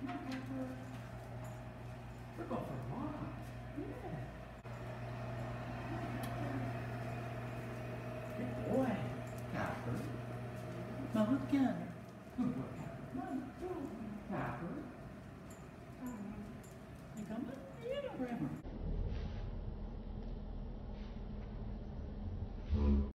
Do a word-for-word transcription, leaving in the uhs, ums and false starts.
Come on, Pepper. We're going for a walk. Yeah. Good boy, Copper. Mama, look at her. Good boy, Copper. Mama, Copper. You come up? Yeah, grab her.